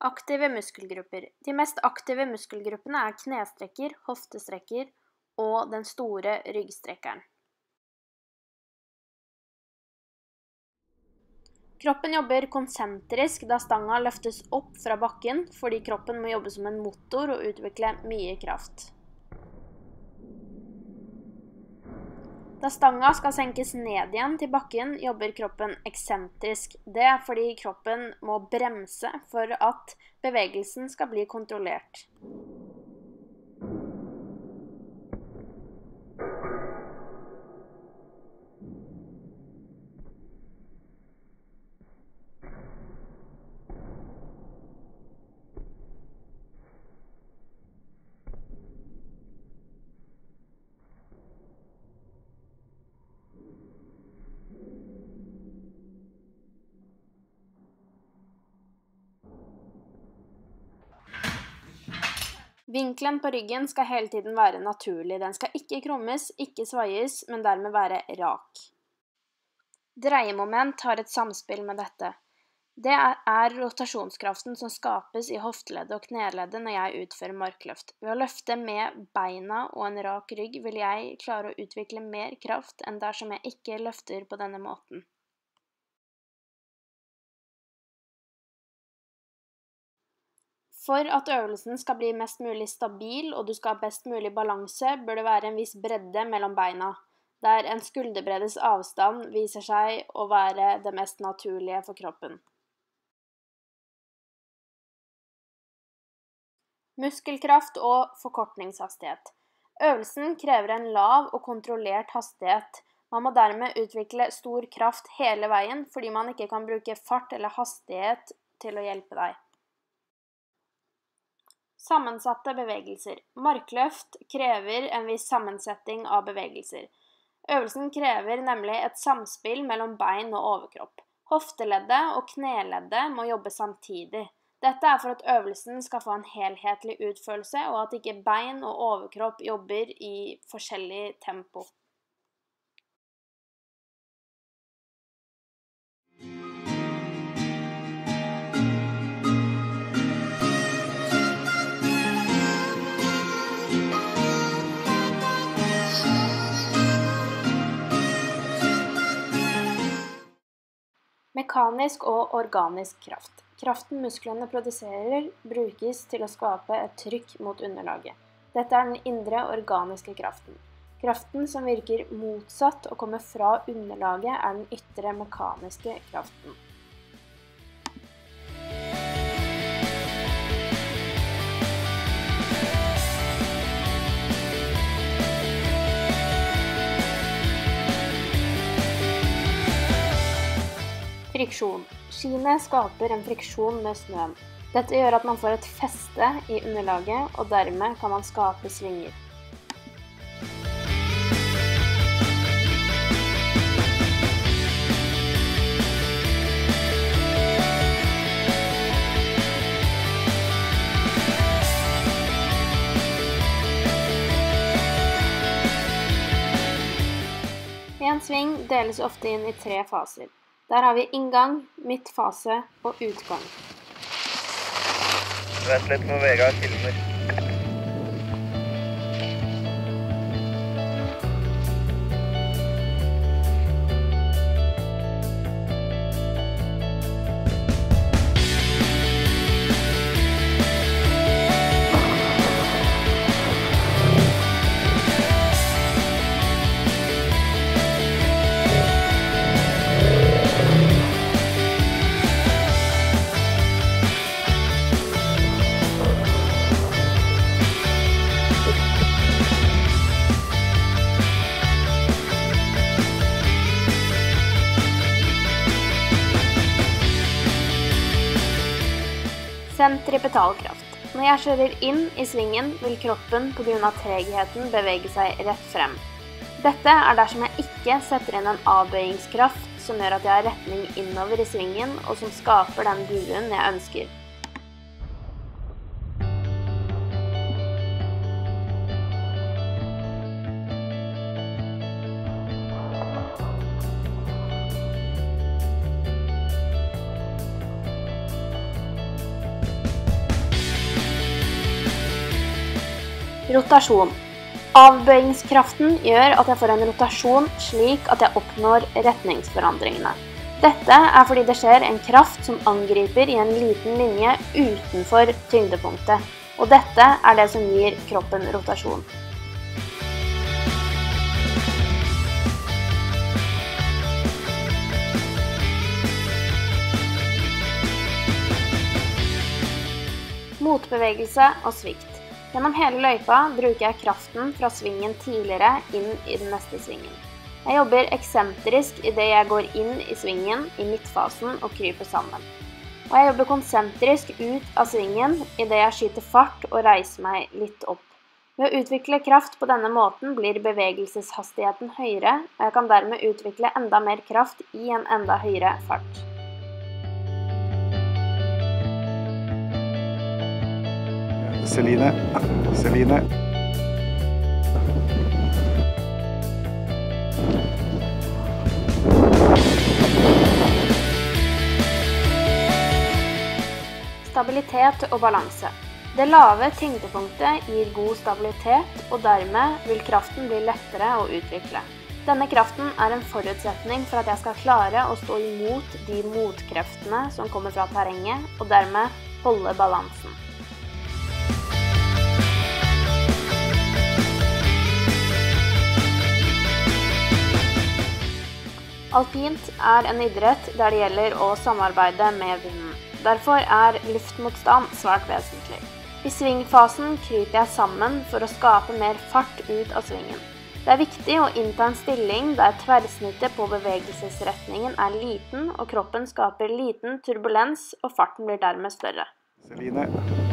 Aktive muskelgrupper. De mest aktive muskelgruppene er knestrekker, hoftestrekker og den store ryggstrekkeren. Kroppen jobber konsentrisk da stanga løftes opp fra bakken, fordi kroppen må jobbe som en motor og utvikle mye kraft. Da stanga skal senkes ned igjen til bakken, jobber kroppen eksentrisk. Det er fordi kroppen må bremse for at bevegelsen skal bli kontrollert. Vinkelen på ryggen skal hele tiden være naturlig. Den skal ikke krummes, ikke svaies, men dermed være rak. Dreiemoment har et samspill med dette. Det er rotasjonskraften som skapes i hofteleddet og kneleddet når jeg utfører markløft. Ved å løfte med beina og en rak rygg vil jeg klare å utvikle mer kraft enn dersom jeg ikke løfter på denne måten. For at øvelsen skal bli mest mulig stabil og du skal ha best mulig balanse, bør det være en viss bredde mellom beina, der en skulderbreddes avstand viser seg å være det mest naturlige for kroppen. Muskelkraft og forkortningshastighet. Øvelsen krever en lav og kontrollert hastighet. Man må dermed utvikle stor kraft hele veien, fordi man ikke kan bruke fart eller hastighet til å hjelpe deg. Sammensatte bevegelser. Markløft krever en viss sammensetting av bevegelser. Øvelsen krever nemlig et samspill mellom bein og overkropp. Hofteleddet og kneleddet må jobbe samtidig. Dette er for at øvelsen skal få en helhetlig utførelse, og at ikke bein og overkropp jobber i forskjellig tempo. Mekanisk og organisk kraft. Kraften musklene produserer brukes til å skape et trykk mot underlaget. Dette er den indre organiske kraften. Kraften som virker motsatt og kommer fra underlaget er den ytre mekaniske kraften. Friksjon. Skiene skaper en friksjon med snøen. Dette gjør at man får et feste i underlaget, og dermed kan man skape svinger. En sving deles ofte inn i 3 faser. Der har vi inngang, midtfase og utgang. Vent litt når Vegard filmer. Sentripetalkraft. Når jeg kjører inn i svingen, vil kroppen på grunn av tregheten bevege seg rett frem. Dette er dersom jeg ikke setter inn en avbøyingskraft som gjør at jeg har retning innover i svingen, og som skaper den buen jeg ønsker. Rotasjon. Avbøyingskraften gjør at jeg får en rotasjon slik at jeg oppnår retningsforandringene. Dette er fordi det skjer en kraft som angriper i en liten linje utenfor tyngdepunktet, og dette er det som gir kroppen rotasjon. Motbevegelse og svikt. Gjennom hele løypa bruker jeg kraften fra svingen tidligere inn i den neste svingen. Jeg jobber eksentrisk i det jeg går inn i svingen i midtfasen og kryper sammen. Og jeg jobber konsentrisk ut av svingen i det jeg skyter fart og reiser meg litt opp. Ved å utvikle kraft på denne måten blir bevegelseshastigheten høyere, og jeg kan dermed utvikle enda mer kraft i en enda høyere fart. Celine. Stabilitet og balanse. Det lave tyngdepunktet gir god stabilitet, og dermed vil kraften bli lettere å utvikle. Denne kraften er en forutsetning for at jeg skal klare å stå imot de motkreftene som kommer fra terrenget, og dermed holde balansen. Alpint er en idrett der det gjelder å samarbeide med vinden. Derfor er luftmotstand svært vesentlig. I svingfasen kryper jeg sammen for å skape mer fart ut av svingen. Det er viktig å innta en stilling der tverrsnittet på bevegelsesretningen er liten, og kroppen skaper liten turbulens, og farten blir dermed større. Celine.